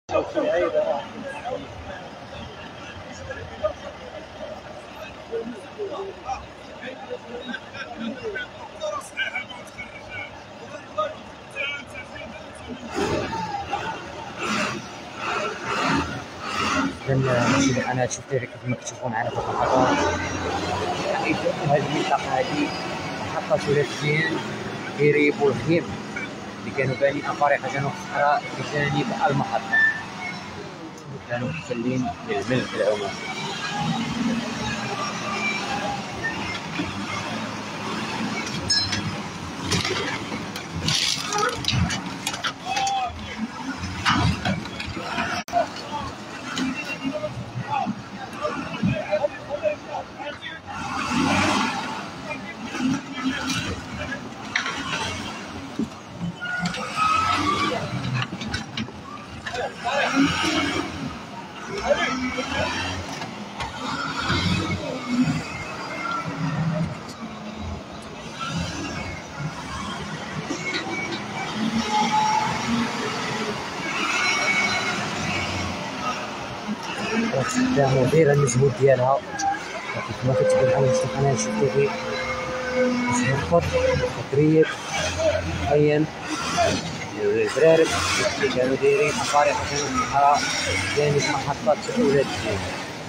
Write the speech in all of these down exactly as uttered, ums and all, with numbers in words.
اذا انا شفت كيف ما كتشوفوا معنا في اللحظات هذه المنطقه هذه محطه ولادين كيريب والخيم اللي كانوا بانين طريقه كانوا في الصحراء بجانب المحطه، كانوا محتلين للملك العماني. قدامو دايره المجهود ديالها كما كتبان على شي قناه شي تي في باش نخط تدريب معين للدراري اللي كانوا دايرين طريقه كانوا في الصحراء جانب محطه ولاد الدين.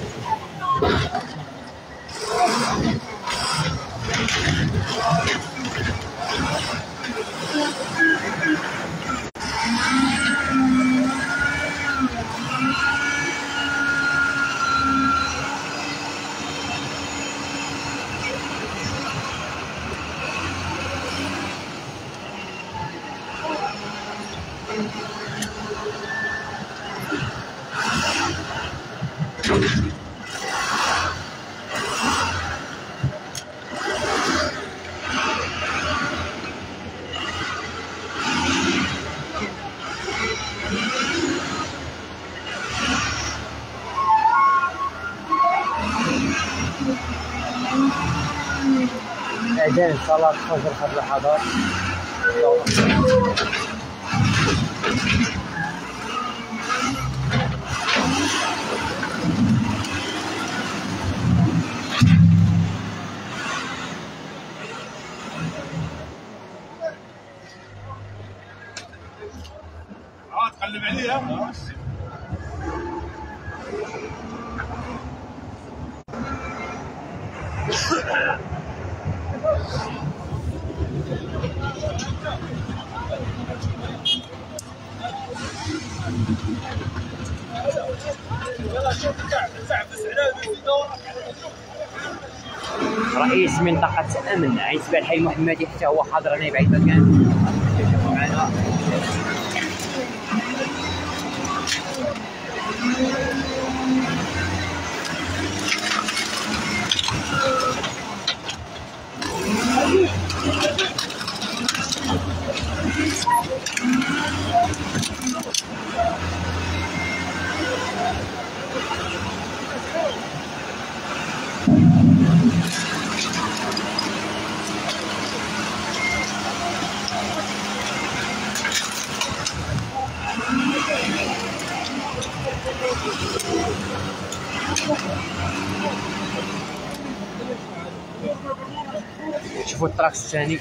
أذان صلاة الفجر في هذه اللحظات. اه تقلب عليها. رئيس منطقة أمن عزبة الحي المحمدي حتى هو حاضر هنا بعيد مكان كيشوفوا معنا. شوفوا الطراكس الثاني.